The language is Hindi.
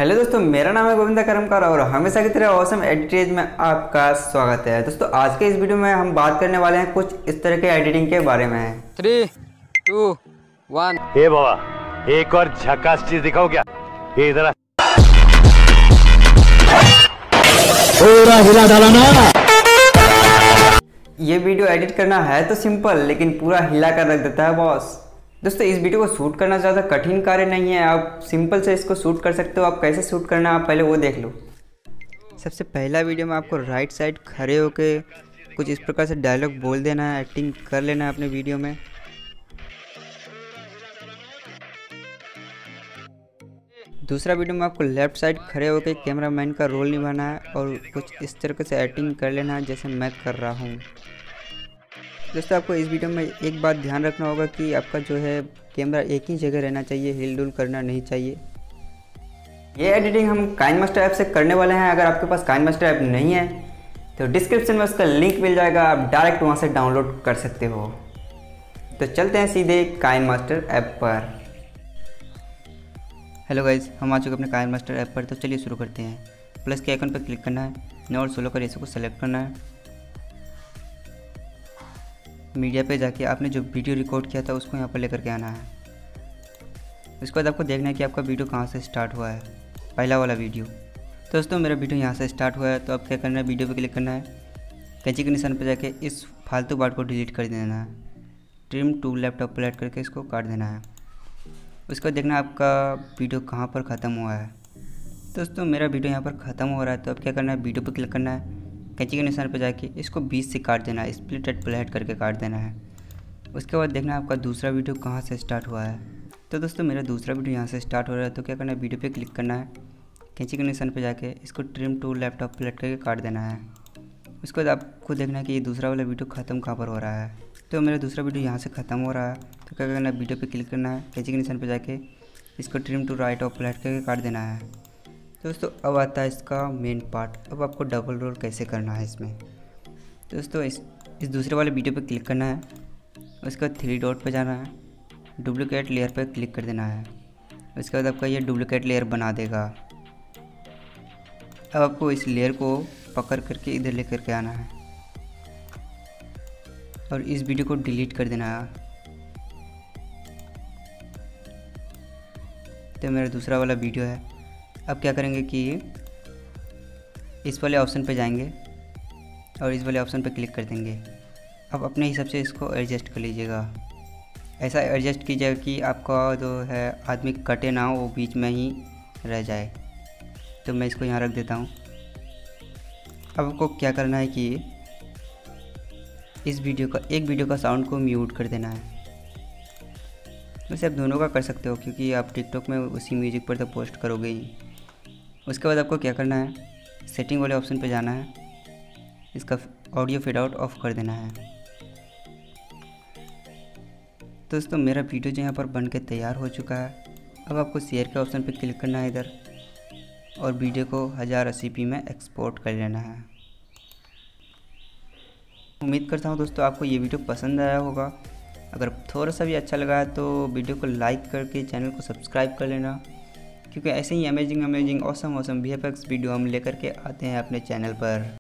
हेलो दोस्तों, मेरा नाम है गोविंदा करमकार और हमेशा की तरह ऑसम एडिटेज में आपका स्वागत है। दोस्तों आज के इस वीडियो में हम बात करने वाले हैं कुछ इस तरह के एडिटिंग के बारे में। 3, 2, 1। ए बाबा, एक और झकास चीज दिखाओ क्या? ये इधर आ। पूरा हिला डाला ना। ये वीडियो एडिट करना है तो सिंपल, लेकिन पूरा हिला कर रख देता है बॉस। दोस्तों इस वीडियो को शूट करना ज़्यादा कठिन कार्य नहीं है, आप सिंपल से इसको शूट कर सकते हो। आप कैसे शूट करना है आप पहले वो देख लो। सबसे पहला वीडियो में आपको राइट साइड खड़े होके कुछ इस प्रकार से डायलॉग बोल देना है, एक्टिंग कर लेना है अपने वीडियो में। दूसरा वीडियो में आपको लेफ्ट साइड खड़े होकर कैमरामैन का रोल निभाना है और कुछ इस तरीके से एक्टिंग कर लेना है जैसे मैं कर रहा हूँ। दोस्तों आपको इस वीडियो में एक बात ध्यान रखना होगा कि आपका जो है कैमरा एक ही जगह रहना चाहिए, हिल डुल करना नहीं चाहिए। ये एडिटिंग हम काइनमास्टर ऐप से करने वाले हैं। अगर आपके पास काइनमास्टर ऐप नहीं है तो डिस्क्रिप्शन में उसका लिंक मिल जाएगा, आप डायरेक्ट वहाँ से डाउनलोड कर सकते हो। तो चलते हैं सीधे काइनमास्टर ऐप पर। हेलो गाइज, हम आ चुके अपने काइनमास्टर ऐप पर। तो चलिए शुरू करते हैं। प्लस के आइकन पर क्लिक करना है, नो और सोलो का रेशो को सेलेक्ट करना है। मीडिया पे जाके आपने जो वीडियो रिकॉर्ड किया था उसको यहाँ पर लेकर के आना है। उसके बाद आपको देखना है कि आपका वीडियो कहाँ से स्टार्ट हुआ है, पहला वाला वीडियो। तो दोस्तों मेरा वीडियो यहाँ से स्टार्ट हुआ है। तो अब क्या करना है, वीडियो पे क्लिक करना है, कैंची के निशान पर जाके इस फालतू बात को डिलीट कर देना है। ट्रिम टू लैपटॉप पर ऐड करके इसको काट देना है। उसके बाद देखना आपका वीडियो कहाँ पर ख़त्म हुआ है। दोस्तों मेरा वीडियो यहाँ पर ख़त्म हो रहा है। तो अब क्या करना है, वीडियो पर क्लिक करना है, कैंची के निशान पर जाके इसको 20 से काट देना है, स्प्लिट एट प्लेट करके काट देना है। उसके बाद देखना आपका दूसरा वीडियो कहाँ से स्टार्ट हुआ है। तो दोस्तों मेरा दूसरा वीडियो यहाँ से स्टार्ट हो रहा है। तो क्या करना है, वीडियो पे क्लिक करना है, कैंची के निशान पे जाके इसको ट्रिम टू लैपटॉप प्लेट करके काट देना है। उसके बाद आपको देखना है कि ये दूसरा वाला वीडियो ख़त्म कहाँ पर हो रहा है। तो मेरा दूसरा वीडियो यहाँ से ख़त्म हो रहा है। तो क्या करना है, वीडियो पर क्लिक करना है, कैंची के निशान पर जाके इसको trim to right of plate करके काट देना है। दोस्तों अब आता है इसका मेन पार्ट। अब आपको डबल रोल कैसे करना है इसमें। दोस्तों इस दूसरे वाले वीडियो पे क्लिक करना है, उसके बाद 3 डॉट पे जाना है, डुप्लीकेट लेयर पे क्लिक कर देना है। उसके बाद आपका ये डुप्लीकेट लेयर बना देगा। अब आपको इस लेयर को पकड़ करके इधर लेकर के आना है और इस वीडियो को डिलीट कर देना है। तो मेरा दूसरा वाला वीडियो है। अब क्या करेंगे कि इस वाले ऑप्शन पे जाएंगे और इस वाले ऑप्शन पे क्लिक कर देंगे। अब अपने हिसाब से इसको एडजस्ट कर लीजिएगा। ऐसा एडजस्ट कीजिएगा कि आपका जो है आदमी कटे ना हो, वो बीच में ही रह जाए। तो मैं इसको यहाँ रख देता हूँ। अब आपको क्या करना है कि इस वीडियो का साउंड को म्यूट कर देना है। वैसे आप दोनों का कर सकते हो क्योंकि आप टिकटॉक में उसी म्यूजिक पर तो पोस्ट करोगे ही। उसके बाद आपको क्या करना है, सेटिंग वाले ऑप्शन पे जाना है, इसका ऑडियो फेड आउट ऑफ कर देना है। दोस्तों मेरा वीडियो जो यहाँ पर बन के तैयार हो चुका है। अब आपको शेयर के ऑप्शन पे क्लिक करना है इधर और वीडियो को 1080p में एक्सपोर्ट कर लेना है। उम्मीद करता हूँ दोस्तों आपको ये वीडियो पसंद आया होगा। अगर थोड़ा सा भी अच्छा लगा है तो वीडियो को लाइक करके चैनल को सब्सक्राइब कर लेना, क्योंकि ऐसे ही अमेजिंग ऑसम VFX वीडियो हम लेकर के आते हैं अपने चैनल पर।